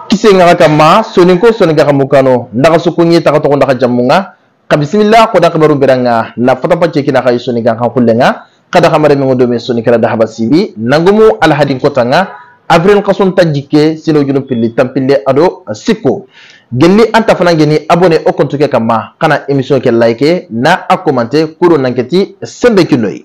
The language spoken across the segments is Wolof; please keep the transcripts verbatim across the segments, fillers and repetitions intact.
kise nga kama soninko soninga kamukano ndaka sukunyi taka to ndaka jamunga kabismillah ko ndaka baru beranga na fata pa ceki ndaka soninga kan kullenga kada kamare mi ngodo me sonikara da habasibi nangumu al hadin kotanga avril qason tajike sino junu pilli tampille ado sikko gelli anta fana ngeni abonné o compte ke kama kana émission ke like na a commenter kuro nanketi sembe kiloy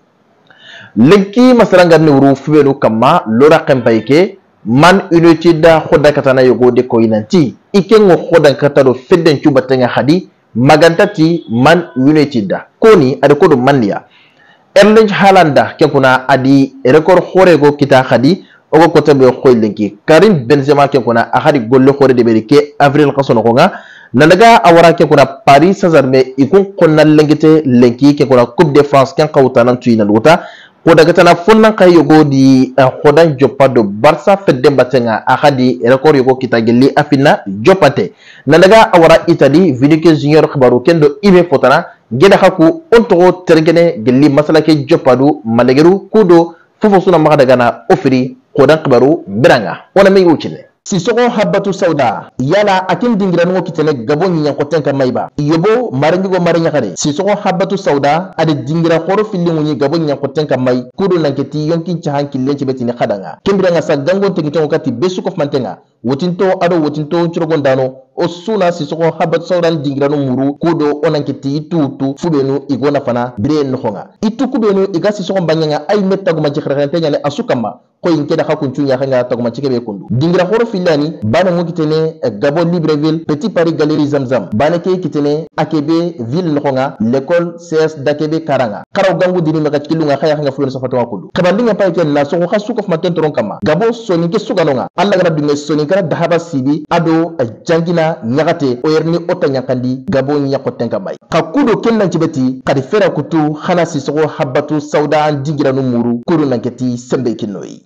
lenki masaranga ne wuru fubelu kama lora kempayke man unity da khoda katana yogo de ko inanti ikengo khoda katado fedden cubatenga hadi magantati man unity da koni ade ko do manliya erling halanda kenkuna adi record khorego kita hadi ogo kote be khoylenki Karim Benzema kenkuna ahadi golle khore de berike avril qasono ko nga nanaga awara kenkuna Paris Saint-Germain ikun konna lengete lenki kenkuna Coupe de France ken qawtanan tuyina luta koda katana funnan kay yogo di khodan jopado Barca fedde batenga ahadi record yogo kita gelli afina jopate nanaga awara Italy Vinicius Junior khabaru kendo ibe fotana geda haku onto tergene gelli masalake jopadu malegeru kudo fofo suna maga daga na ofiri kodan khabaru biranga wana mai wucine Sissoko Habbatu Sauda yala akin dingira no kitene gabon nyan ko tenka mayba yobo marangi go maranya kade Sissoko Habbatu Sauda ade dingira khoro filli munyi gabon nyan ko tenka may kudo nanketi yonkin chahan killen ci betini khadanga kembiranga sa gangon tengi tongo kati besuko mantenga wotinto ado wotinto churogondano o suna Sissoko Habbatu Sauda dingira no muru kudo onanketi tutu fubenu igona fana bire no khonga itu kubenu iga Sissoko banyanga ay metta go majikra kan tenyale asukama ko inke da hakun tunya khanga tago majike be kundu dingira khoro filani bana mo kitene Gabon Libreville Petit Paris Galerie Zamzam bana ke kitene Akebe ville nokonga l'école C S d'Akebe Karanga karaw gangu dini maka kilunga khaya khanga fulon safato wakudu kabandinga pay ken la so khasu ko maten toron kama Gabon soni ke sugalonga alla gara dunga soni kara dahaba sibi ado jangina nyagate o yerni otanya kandi Gabon nyakoten kamay kakudo kennan cibeti kadi fera kutu khana Sissoko Habbatu Sauda dingira no muru kuru nanketi sembe kinoyi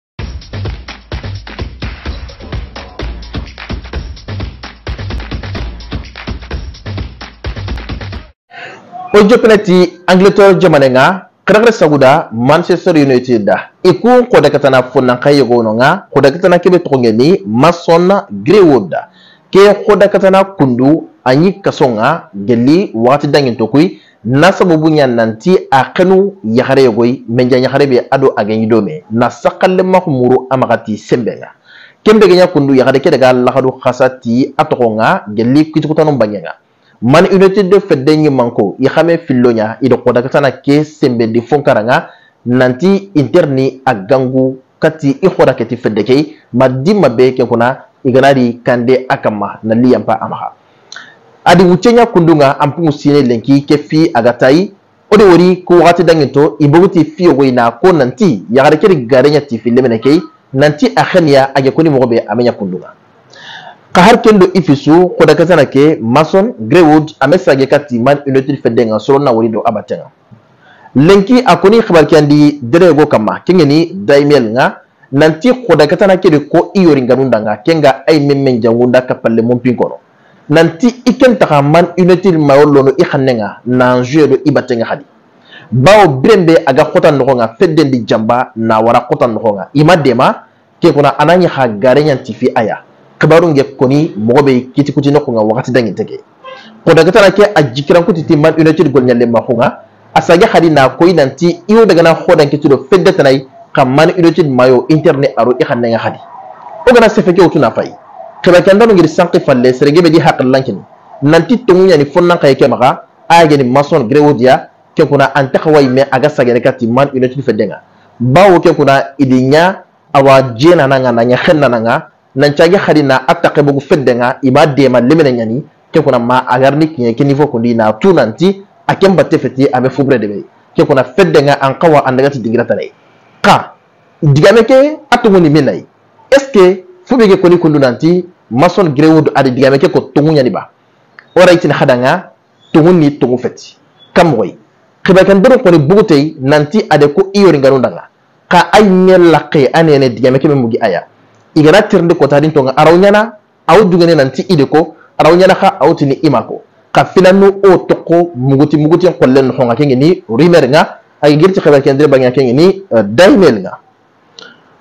Ojo penati Angleterre jamanenga krakre saguda Manchester United da iku koda katana fonna kayo nga koda katana kebe tongeni Mason Greenwood da ke koda katana kundu anyi kasonga geli wati dangin tokui na sababu nya nanti akenu yahare yogoy menja yahare be ado agenyi dome na sakalle mahmuru amagati sembenga kembe genya kundu yahare ke daga lahadu khasati atokonga geli kitukutano banyenga Man United de feddenyi manko i xame fillonya ido koda katana ke sembe di fonkaranga nanti interni agangu kati i khoda kati feddeke madima be ke kuna iganari kande akama na liyampa amaha adi wucenya kundunga ampungu sine lenki ke fi agatai odi wori ko wati dangento ibuguti fi wina ko nanti ya gare kiri garenya ti filemeneke nanti akhania age kuni mobe amenya kundunga kahar kendo ifisu koda katana ke Mason Greenwood amesage kati Man United fedenga solo na worido abatenga lenki akoni khabar kandi derego kama kengeni daimel nga nanti koda katana ke ko iyori nganunda nga kenga ay memmen jangunda kapalle mompinkono nanti iken taka Man United mayolono ikhanenga na jouer ibatenga hadi bawo brembe aga khotan no nga feddendi jamba na wara khotan no nga imadema ke kuna ananya ha garenya tifi aya kabaru nge koni mogobe kiti kuti no nga wakati dangi tege ko daga tana ke ajikiran kuti ti Man United gol nyalle ma khunga asage hadi na koy nanti iyo daga na khodan kiti do fedde tanay kam Man United mayo internet aro i xanna nga hadi o gana sefeke utuna fay kaba kandano ngir sanki falle serege be di hakal lankini nanti tungunya ni fonna kay ke maka age ni Mason Greenwood ya ke kuna anta khawai me aga sagere kati Man United feddenga bawo ke kuna idinya awa jena nanga nanya khenna nanga nanchage khadina attaqe bugu feddenga ima dema lemene nyani ke kuna ma agarni kinye ke niveau kundi na tunanti akem batte feti ame fubre debe ke kuna feddenga an qawa andagati digrata nay ka digame ke atunguni minay est ce que fubege koni kundu nanti Mason Greenwood adi digame ke ko tungu nyani ba ora itin khadanga tunguni tungu feti kam way khiba kan dero koni bugutey nanti ade ko iyori ngarundanga ka ay nyel laqe anene digame ke mugi aya igana tirndi ko tadin tonga arawnyana aw dugene nanti ide ko arawnyana kha awtini imako ka filanu o toko muguti muguti ko len honga kengi ni rimer nga ay girti xabar ken dire banga kengi ni daimel nga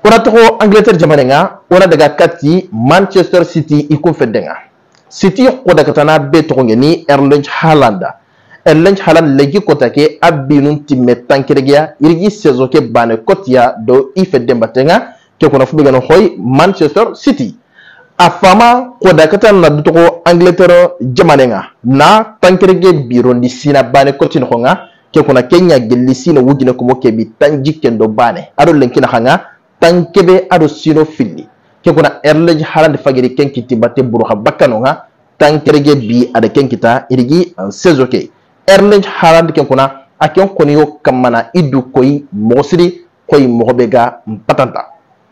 ona to Angleterre jamanenga ona daga kati Manchester City ikun fedenga City ko daga tana be to ngeni Erling Haaland Erling Haaland legi kotake abinun timme tankiregia irigi saison ke bane kotia do ife dembatenga ke ko na fu begano hoy Manchester City afama ko daga tana do to Angleterre jamanenga na tankirege birondi sina bane kotin honga ke ko na Kenya gelisi na wujina ko mo kebi tanjiken do bane ado lenkina hanga tankebe ado sino fili ke kuna Erling Haaland fagiri kenkiti batte buru ha bakano nga tankerege bi ada kenkita irigi saison ke Erling Haaland ke kuna akon koniyo kamana idu koy mosiri koy mohobega patanta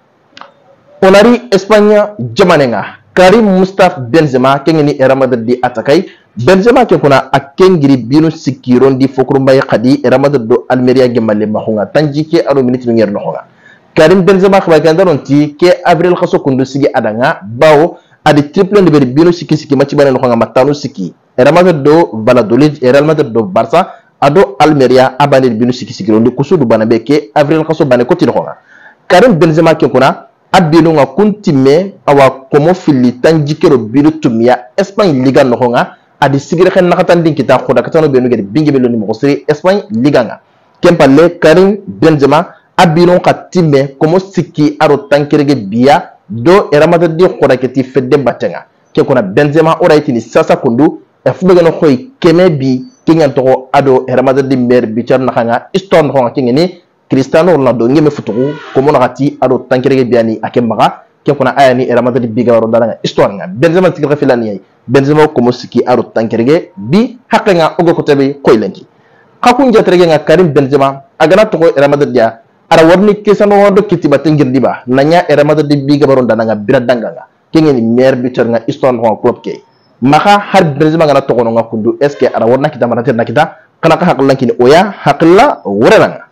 onari Espagne jamanenga Karim Mustafa Benzema kengeni Real Madrid di atakai Benzema ke kuna akengiri binu sikirondi fokurumba yakadi Real Madrid do Almeria gemalle mahunga tanjike aro minute nyer no honga Karim Benzema khaba kan daronti ke avril khaso kundu sigi adanga bawo adi triple de bino siki siki match bana no matanu siki Real Madrid do Valladolid Real Madrid do Barça ado Almeria abane bino siki siki rondi kusudu bana be ke avril khaso bana ko tino honga Karim Benzema ke kuna abino nga kuntime awa komo fili tanjikero bino tumia Espagne Liga no honga adi sigire khen nakatan din kita khoda katano beno gedi bingi belo ni mo siri Espagne Liga nga kempalle Karim Benzema abino katime komo siki aro tankirege biya do eramata di khoraketi fedde batenga ke kuna Benzema oraiti ni sasa kundu e fubega no khoy keme bi kingan to ado eramata di mer bichar nakanga iston ho ngini Cristiano Ronaldo ngeme futugu komo nakati ado tankirege biyani akemaga ke kuna ayani eramata di biga ro dalanga iston nga Benzema tikra filani ay Benzema komo siki aro tankirege bi hakenga ogo ko tabe koy lenki khakun jatrege nga Karim Benzema agana to eramata dia ara warni kesano wado kitiba tengir diba nanya era mata di biga baron dananga biradanga nga kengeni mer bitor nga iston ho club ke maka har Benzema ngana to nga kundu eske ara warna kita marate nakita kana ka haklan kini oya hakla woranga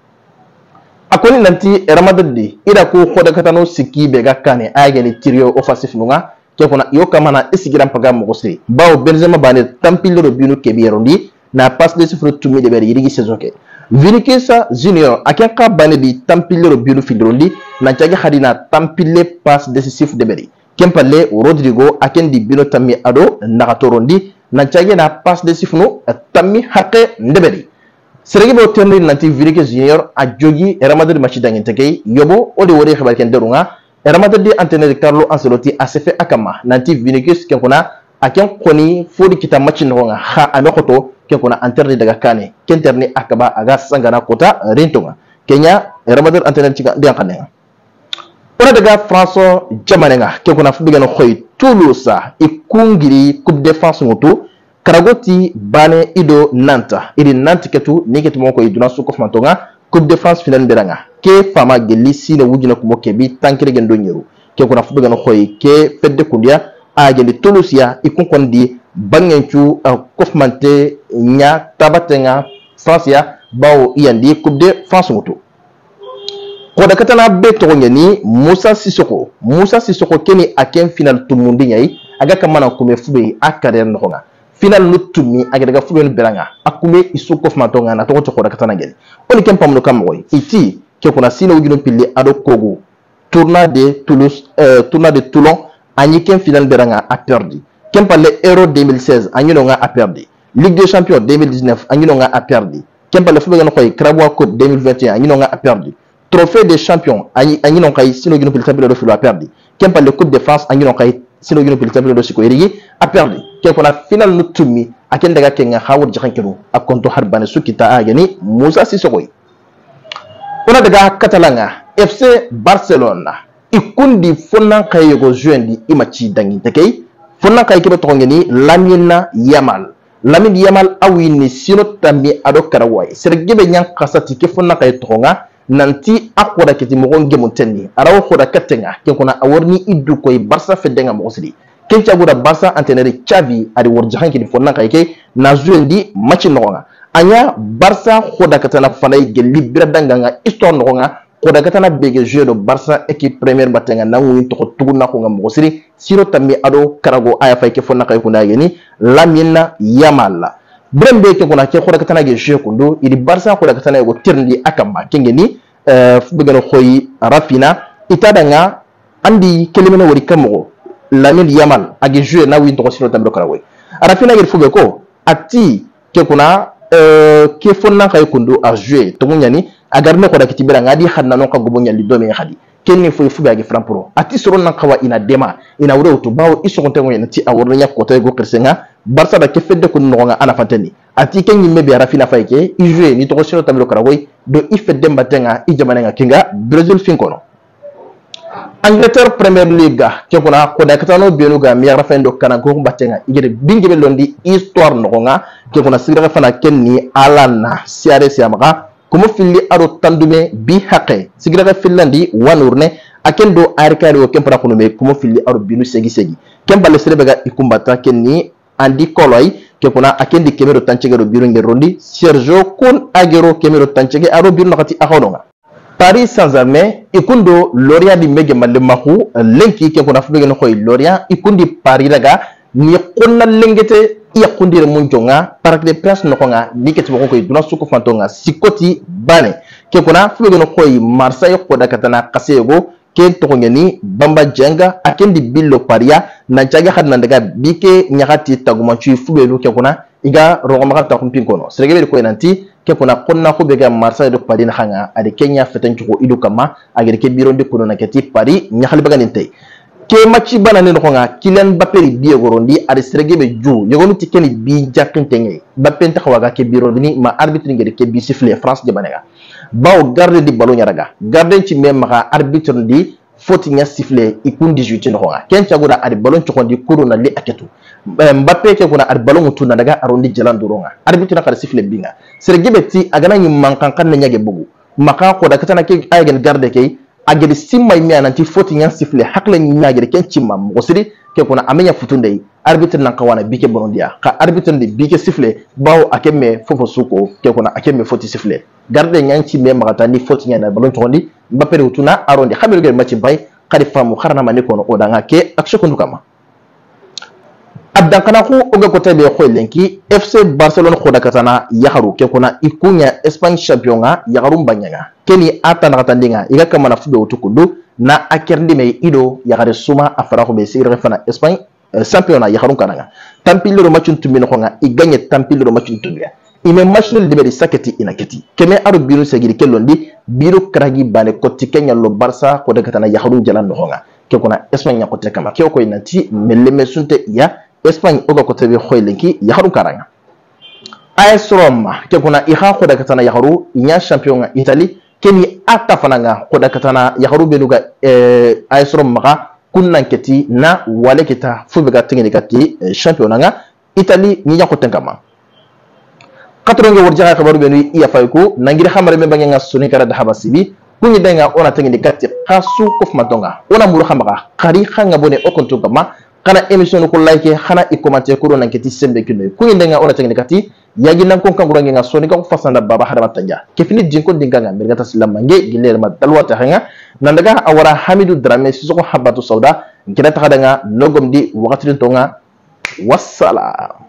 akoni nanti era mata di ida ko khoda katano siki be gakane ageni trio offensif nga ke kuna yo kamana isigiram pagam mo sey bawo Benzema bane tampillo binu ke birondi na passe de sifro tumi de beri yirigi saison ke Vinicius Junior aken ka bane di tampille bilu filrondi na tiagi hadina tampille passe décisif de beri kempalle Rodrigo aken di bino tammi ado nakatorondi na tiagi na passe décisif no tammi hakke ndeberi seregi bo tenri nanti Vinicius Junior a jogi Real Madrid match dangin tegay yobo odi wori xabar ken derunga Real Madrid di entraîneur Carlo Ancelotti a sefe akama nanti Vinicius ken kuna aken koni fodi kita match no nga ha anokoto ke kuna anterne daga kane kenterni akaba aga sangana kota rentonga Kenya Real Madrid anterne ciga dia kanenga ona daga France jamanenga ke kuna fubiga no khoy Toulouse ikungiri coupe de France ngoto karagoti bane ido Nantes idi Nantes ketu niketi moko iduna suko fantonga coupe de France finale beranga ke fama gelisi ne wujina ko mokebi tankire gendo nyeru ke kuna fubiga no khoy ke fedde kundia a geli Toulouse ya ikunkondi bangenchu uh, kofmante nya tabatenga France ya bawo iyandi coupe de France ngoto ko da katana be to ngeni Moussa Sissoko Moussa Sissoko keni aken final tumundi nyai aga kamana kume fube akare no nga final lutumi aga daga fube beranga akume isu kofmanto nga na to ko da katana ngeni oni kem pamno kamoy iti ke kuna sino wugino pili ado kogo tournoi de Toulouse euh, tournoi de Toulon anyiken final beranga a perdu Kempale Euro deux mille seize anyino nga a perdu Ligue des Champions deux mille dix-neuf anyino nga a perdu Kempale fube ngano koy Carabao Cup deux mille vingt et un anyino nga a perdu Trophée des Champions anyino kay sino gino pil tabelo do filo a perdu Kempale Coupe de France anyino kay sino gino pil tabelo do siko erigi a perdu Kempala final no tumi aken daga kenga hawur jaxankelo akonto harbane sukita agani Moussa Sissoko ona daga Catalanga F C Barcelona ikundi fonna kayego jouendi imachi dangin tekay fonna kay kebe tongeni Lamine Yamal Lamine Yamal awini sino tambi ado karawai sergebe nyang kasati ke fonna kay tonga nanti akoda kiti mo ngemu tenni arawo khoda katenga ke kuna aworni iddu koy Barça fedenga mo osidi kencha guda Barça entraîneur Xavi ari worjahan kiti fonna kay ke na jouendi match nonga anya Barça khoda katana fanay gelli bira danganga histoire nonga koda katana bege joueur do Barça équipe première batenga nangu to tuguna ko ngam osiri siro tammi ado karago aya fay ke fonna kay kuna geni Lamine Yamal brembe ke kuna ke koda katana ge joueur kundo idi Barça koda katana go tirndi akamba kengeni euh fubega no khoyi Rafinha itadanga andi kelimene wori kamo Lamine Yamal agi jouer na win to sino tambe karawe arafina gir fube ko ati ke kuna euh ke fonna kay kundu a jouer to nyani agarne ko dakiti bira ngadi xanna non ka gubo nyali do me xadi kenni fo fube agi frampro ati soron nan kawa ina dema ina wure to bawo iso ko tengo ti awor nya ko tay go kirsenga barsa da ke fedde ko no nga ana fatani ati kenni mebe arafina fayke i jouer ni to sino tambe karawe do ifedde mbatenga i jamana nga kinga Brazil finkono Angleterre Premier League ke kuna ko da katano bienu ga mi rafa ndo kana go batenga igede bingebe londi histoire no nga ke kuna sigra fana kenni alana siare siamaka kumo filli aro tandume bi haqe sigra fillandi wanurne akendo arkari o kempra kuno me kumo filli aro binu segi segi kemba le serebe ga ikumbata kenni andi koloy ke kuna akendi kemero tanchege ro biru ngerondi Sergio Kun Agüero kemero tanchege aro biru nakati ahodonga Paris Saint-Germain ikundo Lorient di mege malemahu lenki ke kuna fubege no koy Lorient ikundi Paris daga ni konna lengete iya kundi re munjonga Parc des Princes no konga niketi ko koy duna suko fantonga sikoti bane ke kuna fubege no koy Marseille ko daga tana kasego ke to ngeni Bamba Jenga akendi billo Paria na jaga hadna daga bike nyakati tagumanchu fubelu ke kuna iga rogo makata kumpinkono serege ko nanti ke kuna konna ko be ga Marseille do Paris na hanga ade Kenya fetan ko idu kama agere ke biro de kuno na keti Paris nyakhali baga ninte ke matchi bana ne ko nga Kylian Mbappé bi gorondi ade serege be ju yegonu tikeni bi jakkin tenge Mbappé ta xawaga ke biro ni ma arbitre ngere ke bi siffler France de banega baw garde di ballon yaraga garde ci même ma arbitre di foti nya siffler ikun dix-huit no nga ken taguda ade ballon ci xondi kuruna li aketu Mbappé ke kuna ar ballon tuna daga arondi jalanduronga arbitre nakar siffler binga serege beti agana nyi mankan kan na nyage bugu maka ko da katana ke aygen garde ke agedi simay mi ananti foti nya siffler hakle nyi nyage ken cimma mo siri ke kuna amenya futunde arbitre nan kawana bike bonondia ka arbitre de bike siffler bawo akemme fofo suko ke kuna akemme foti siffler garde nyanci me magata ni foti nya na ballon tondi Mbappé utuna arondi xamelu ge match bay khari famu kharna mani kono odanga ke ak sekondu kama abdan kana ko oga ko tabe ko lenki F C Barcelona ko dakatana yaharu ke kuna ikunya Espagne champion nga yaharu banyanga keni atana katandinga iga kama na fube utukundu na akerndi me ido yahare suma afara ko be sigre fana Espagne uh, championnat yaharu kananga tampilero matchun tumino ko nga iganye tampilero matchun tumia ime matchnul dibedi saketi inaketi keme aro biru segiri kelondi biru kragi bane koti Kenya lo Barca ko dakatana yaharu jalan no nga ke kuna Espagne ko tekama ke ko inati meleme sunte ya Espagne oga ko tabe khoylenki yaharu karanga A S Roma ke kuna iha ko daga tana yaharu nya champion Italy keni ata fananga ko daga tana yaharu benuga eh, A S Roma ka kunnan keti na wale kita fubiga tingini kati eh, champion nga Italy ni nya ko tenkama katronge warjaga kabaru benu iya fayko nangiri xamare me bangi nga suni kara da habasibi kunyi denga ona tingini kati kasu kof matonga ona muru xamaga khari khanga bone okonto kama kana emission ko like khana i commenter ko don ngati sembe kino ko ndenga ona tengni kati yagi nan ko kangura nga soni ko fasanda baba hadama tanja ke fini jinko dinga nga mirga taslam mange gilere ma dalwata hanga nandaga awara Hamidou Dramé sisoko habatu sauda ngina takadanga nogom di wakati tonga wassalam.